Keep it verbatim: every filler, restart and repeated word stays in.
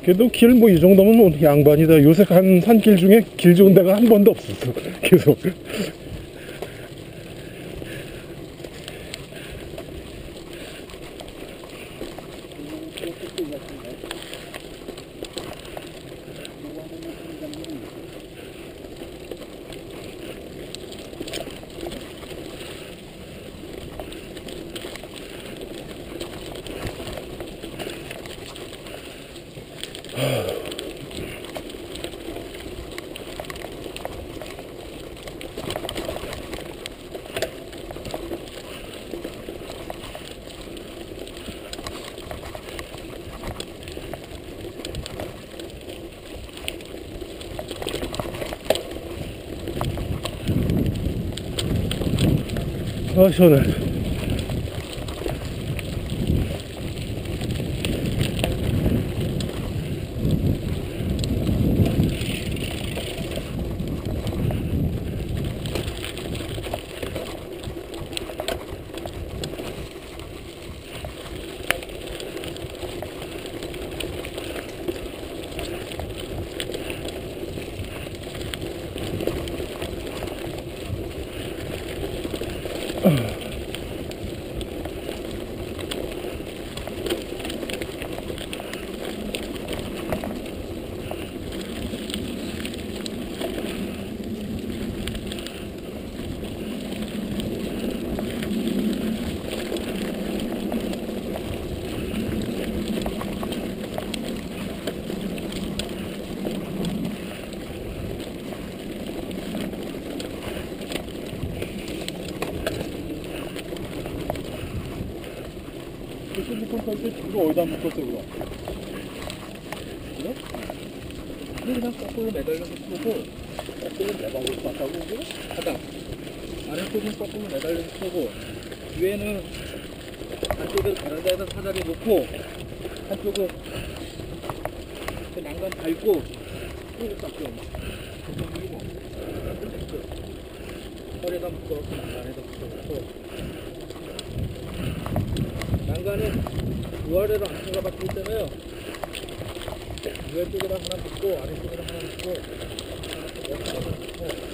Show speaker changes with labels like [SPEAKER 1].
[SPEAKER 1] 그래도 길 뭐 이 정도면 뭐 양반이다. 요새 간 산길 중에 길 좋은 데가 한 번도 없었어. 계속. 아, 시원해.
[SPEAKER 2] 이거 어디다 묶었어, 그거? 그래? 이거 그냥 거꾸로 매달려서 쏘고, 거꾸로 매달려서 쐈다고, 그거? 하다. 아래쪽은 거꾸로 매달려서 쏘고, 위에는 한쪽을 바라다에다 사다리 놓고, 한쪽은 그 난간 밟고, 쏘고 쐈죠. 그리고 허리에다 묶어놓고, 난간에다 묶어놓고, 난간은 위아래로 안쪽가 박혀 있잖아요. 위쪽에다 하나 붙고 아래쪽에다 하나 붙고 옆에다 하나 붙고.